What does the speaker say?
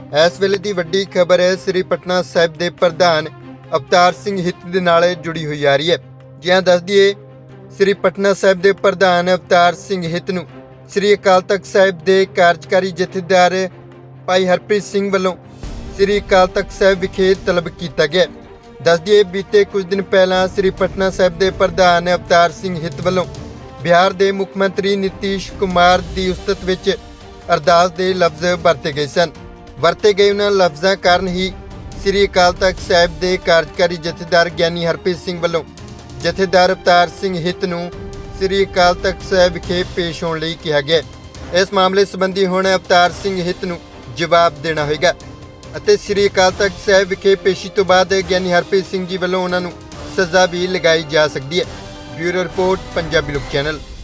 इस वेले की वड्डी खबर है श्री पटना साहिब के प्रधान अवतार सिंह हित दे नाल जुड़ी हुई आ रही है। जी हाँ, दस दिए श्री पटना साहिब के प्रधान अवतार सिंह हित नूं श्री अकाल तख्त साहिब के कार्यकारी जथेदार भाई हरप्रीत सिंह वालों श्री अकाल तख्त साहिब विखे तलब किया गया। दस दिए बीते कुछ दिन पहला श्री पटना साहिब के प्रधान अवतार सिंह हित वालों बिहार के मुख्यमंत्री नीतीश कुमार की उस्तत विच अरदास के लफ्ज़ वरते गए सन। वरते गए उन्होंने लफ्ज़ों कारण ही श्री अकाल तख्त साहिब के कार्यकारी जथेदार ज्ञानी हरप्रीत सिंह वालों जथेदार अवतार सिंह हित नूं श्री अकाल तख्त साहिब विखे पेश होने लई कहा गया। इस मामले संबंधी हुण अवतार सिंह हित नूं जवाब देना होगा ਅਤੇ श्री अकाल तख्त साहिब विखे पेशी तो बाद ज्ञानी हरप्रीत सिंह जी वालों उन्होंने सज़ा भी लगाई जा सकती है। ब्यूरो रिपोर्ट पंजाबी लोक चैनल।